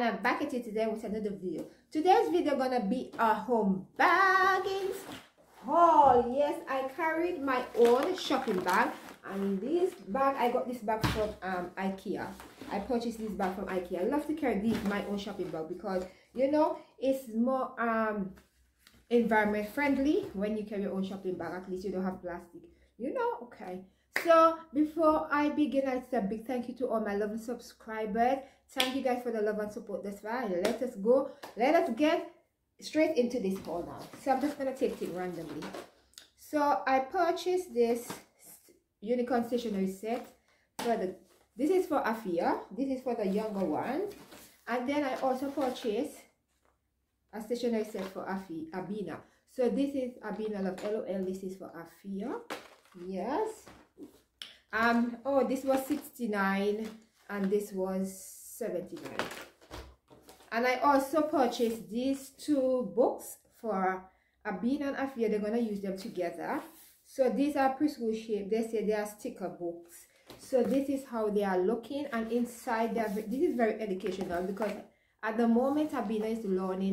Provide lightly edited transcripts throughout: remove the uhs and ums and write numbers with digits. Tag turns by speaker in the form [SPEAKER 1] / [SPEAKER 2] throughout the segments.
[SPEAKER 1] am back at it today with another video. Today's video gonna be a home baggings haul. Yes, I carried my own shopping bag, and this bag, I got this bag from IKEA. I purchased this bag from IKEA. I love to carry my own shopping bag because, you know, it's more environment friendly when you carry your own shopping bag. At least you don't have plastic, you know. Okay, so before I begin, I say a big thank you to all my lovely subscribers. Thank you guys for the love and support this far. Let us get straight into this haul now. So I'm just gonna take it randomly. So I purchased this unicorn stationery set for this is for Afia, this is for the younger ones, and then I also purchased a stationery set for Abina. So this is Abina Love LOL. This is for Afia. Yes. Oh, this was 69 and this was 79. And I also purchased these two books for Abina and Afia. They're gonna use them together. So these are preschool shape. They say they are sticker books. So this is how they are looking, and inside this is very educational because at the moment Abina is learning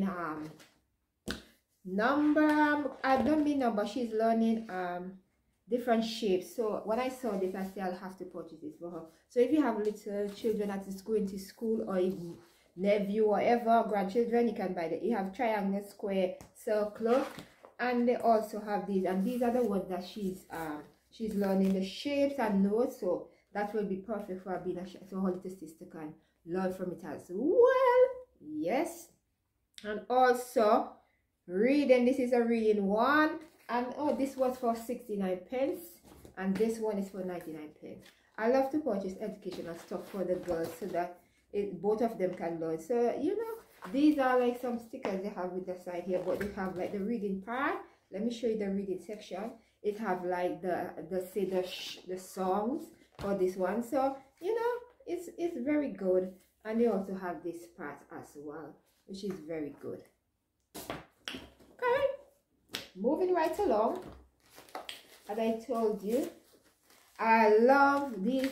[SPEAKER 1] she's learning different shapes. So when I saw this, I said I'll have to purchase this for her. So if you have little children that is going to school, or even nephew or ever grandchildren, you can buy that. You have triangle, square, circle, and they also have these, and these are the ones that she's learning the shapes and notes. So that will be perfect for Abina, so her little sister can learn from it as well. Yes. And also reading, this is a reading one, and oh, this was for 69 pence and this one is for 99 pence. I love to purchase educational stuff for the girls so that both of them can learn. So, you know, these are like some stickers they have with the side here, but they have like the reading part. Let me show you the reading section. It have like the songs for this one. So, you know, it's very good. And they also have this part as well, which is very good. Okay, moving right along. As I told you, I love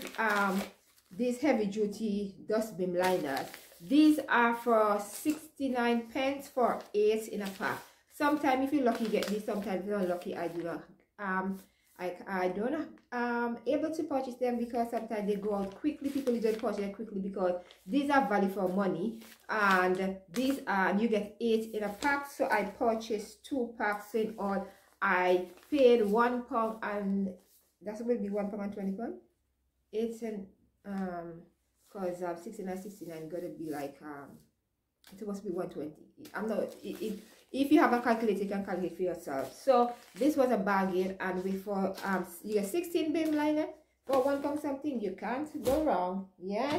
[SPEAKER 1] these heavy duty dust bin liners. These are for 69 pence for 8 in a pack. Sometimes if you're lucky, you get these. Sometimes if you're unlucky, I do not. I don't able to purchase them because sometimes they go out quickly. People usually purchase them quickly because these are value for money, and these are, you get 8 in a pack. So I purchased 2 packs in all. I paid £1 and that's going to be £1.20. 8 and because 69 gonna be like it's supposed to be 120. I'm not, if you have a calculator, you can calculate for yourself. So this was a bargain, and before you get 16 bin liner for £1 something. You can't go wrong. Yes.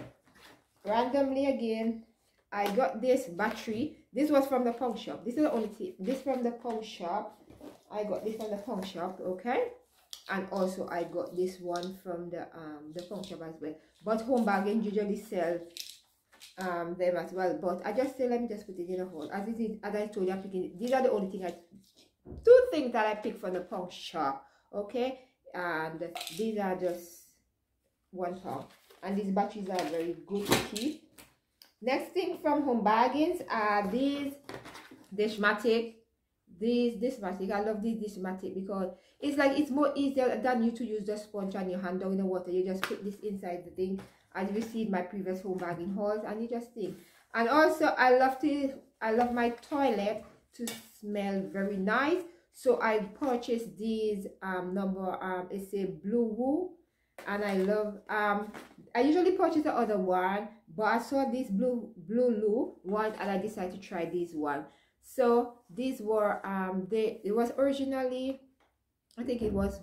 [SPEAKER 1] Randomly again, I got this battery. This was from the Pong Shop. This is the only tip. This from the Pong Shop. I got this from the Pong Shop. Okay. And also I got this one from the Pong Shop as well. But Home Bargain usually sell them as well. But I just say, let me just put it in a hole. As I told you, I'm picking. These are the only two things that I picked from the Pong Shop. Okay, and these are just £1. And these batteries are very good to keep. Next thing from Home Bargains are these Dishmatic. Dishmatic. I love this Dishmatic because it's like it's more easier than you to use the sponge on your hand down in the water. You just put this inside the thing, as you see in my previous home bagging hauls, and you just think. And also I love my toilet to smell very nice. So I purchased these it's a Blue Woo, and I love I usually purchase the other one, but I saw this Blue Loo one and I decided to try this one. So these were it was originally, I think it was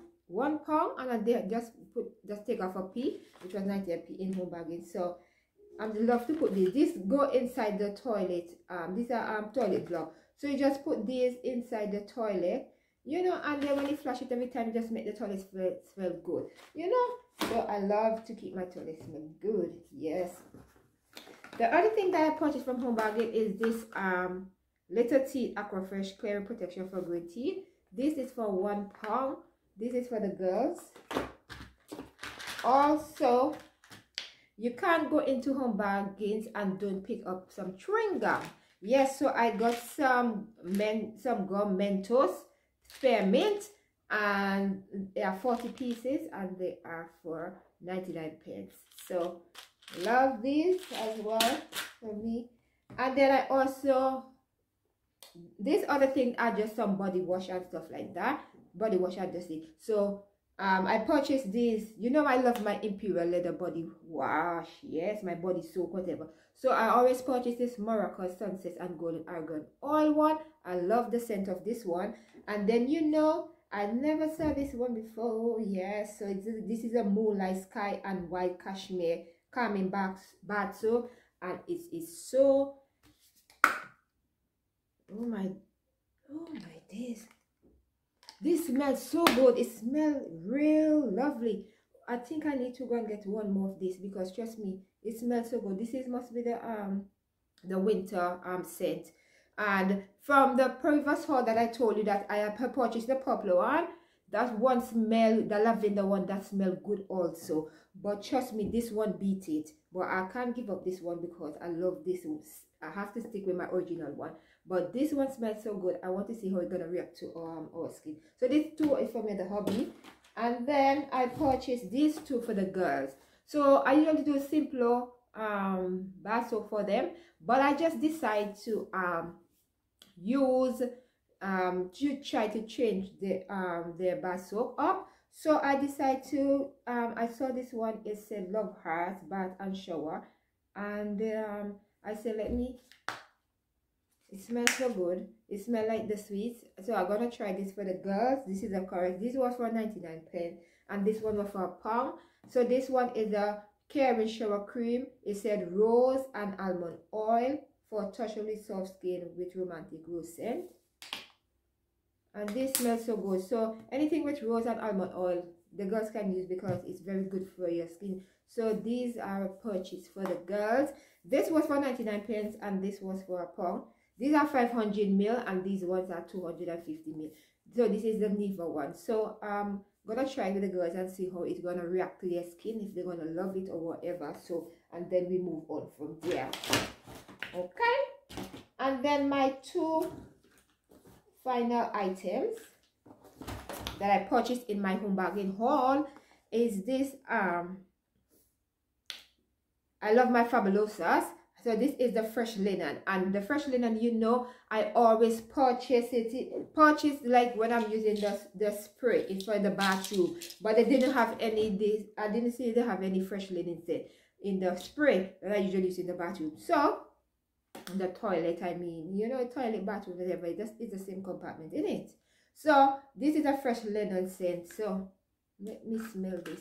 [SPEAKER 1] £1, and I just take off a p, which was 90p in Home Bargain. So I love to put these go inside the toilet. These are toilet block. So you just put these inside the toilet, you know, and then when you flush it every time, you just make the toilet smell good, you know. So I love to keep my toilet smell good. Yes. The other thing that I purchased from Home Bargain is this Little Teeth Aquafresh Clear Protection for Green Teeth. This is for £1. This is for the girls. Also, You can't go into Home Bargains and don't pick up some chewing gum. Yes, so I got some gum Mentos Spearmint, and they are 40 pieces and they are for 99p. So love these as well for me. And then I also, these other things are just some body wash and stuff like that. Body wash and dusting. So I purchased these. You know, I love my Imperial Leather body wash. Yes, my body soap, whatever. So I always purchase this Morocco Sunset and Golden Argan Oil one. I love the scent of this one. And then, you know, I never saw this one before. Yes, so this is a Moonlight Sky and White Cashmere Calming Bath Soap. And it is so, oh my days. This smells so good. It smells real lovely. I think I need to go and get one more of this, because trust me, it smells so good. This must be the winter scent. And from the previous haul that I told you that I have purchased the popular one, that one smell, the lavender one, that smell good also. But trust me, this one beat it. But I can't give up this one because I love this one. I have to stick with my original one. But this one smells so good. I want to see how it's gonna react to our skin. So these two is for me, the hobby. And then I purchased these two for the girls. So I usually do simpler bath soap for them, but I just decided to use to try to change their bath soap up. So I decided to I saw this one, it said Love Heart Bath and Shower, and I said, let me, it smells so good. It smells like the sweets. So I'm gonna try this for the girls. This is the correct. This was for 99p, and this one was for £1. So this one is a Caring Shower Cream. It said rose and almond oil for touchable soft skin with romantic rose scent. And this smells so good. So anything with rose and almond oil, the girls can use because it's very good for your skin. So these are purchased for the girls. This was for 99p and this was for £1. These are 500ml and these ones are 250ml. So this is the Neva one. So I'm gonna try with the girls and see how it's gonna react to their skin, if they're gonna love it or whatever. So, and then we move on from there. Okay. And then my two final items that I purchased in my Home Bargain haul is this I love my Fabulosas. So this is the fresh linen, and the fresh linen, you know, I always purchase like when I'm using the spray. It's for the bathroom, but they didn't have any this. I didn't see they have any fresh linen set in the spray that I usually use in the bathroom. So the toilet, I mean, you know, toilet, bathroom, whatever, it's the same compartment in it. So this is a fresh linen scent. So let me smell this.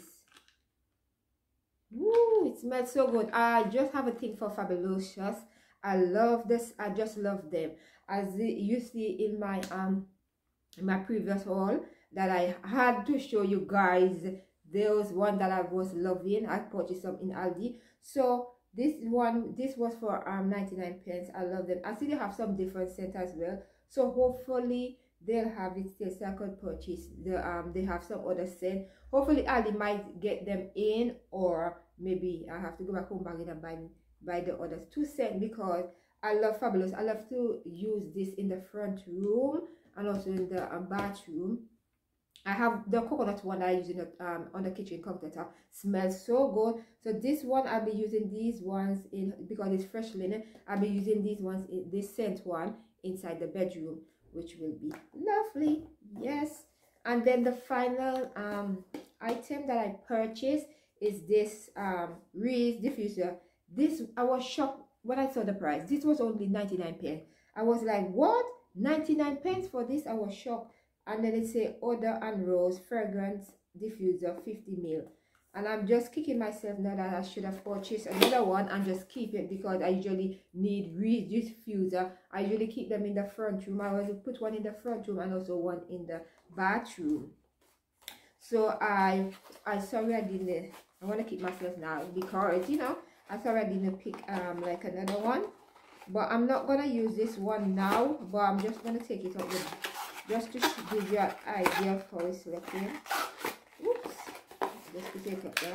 [SPEAKER 1] Ooh, it smells so good. I just have a thing for Fabulosas. I love this. I just love them. As you see in my previous haul that I had to show you guys, there was one that I was loving. I purchased some in Aldi. So this was for 99p. I love them. I see they have some different scents as well. So hopefully they'll have it still, so I could purchase they have some other scent. Hopefully Aldi might get them in, or maybe I have to go back Home Bargain and buy the others two scent, because I love Fabulous. I love to use this in the front room and also in the bathroom. I have the coconut one that I use in the, on the kitchen countertop. Smells so good. So this one I'll be using these ones in, because it's fresh linen. I'll be using these ones in this scent one inside the bedroom, which will be lovely. Yes. And then the final item that I purchased is this Reese diffuser. This, I was shocked when I saw the price. This was only 99p. I was like, what? 99p for this? I was shocked. And then it say Odor and Rose Fragrance Diffuser 50ml. And I'm just kicking myself now that I should have purchased another one and just keep it, because I usually need Reese diffuser. I usually keep them in the front room. I always put one in the front room and also one in the bathroom. So I sorry I didn't. I want to keep myself now, because you know, I sorry I didn't pick like another one. But I'm not gonna use this one now. But I'm just gonna take it out with, just to give you an idea of how it's looking. Oops. Just to take it there.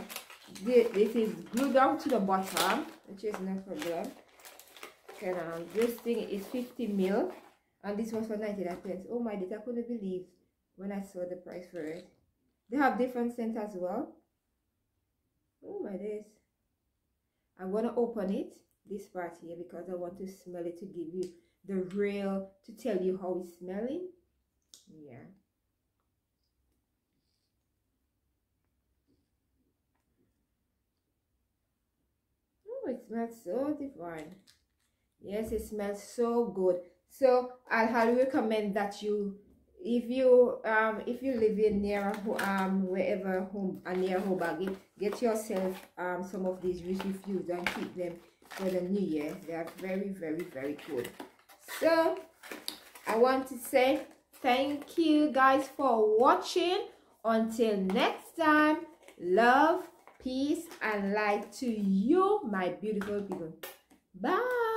[SPEAKER 1] this is glued down to the bottom, which is no problem. And this thing is 50 ml, and this was for 99 pence. Oh my days, I couldn't believe when I saw the price for it. They have different scents as well. Oh my days. I'm gonna open it, this part here, because I want to smell it to give you the real, to tell you how it's smelling. Yeah. Oh, it smells so divine. Yes, it smells so good. So I highly recommend that you, if you live in near wherever home near Hobart, get yourself some of these refused and keep them for the new year. They are very, very, very good. So I want to say thank you guys for watching. Until next time, love, peace, and light to you, my beautiful people. Bye.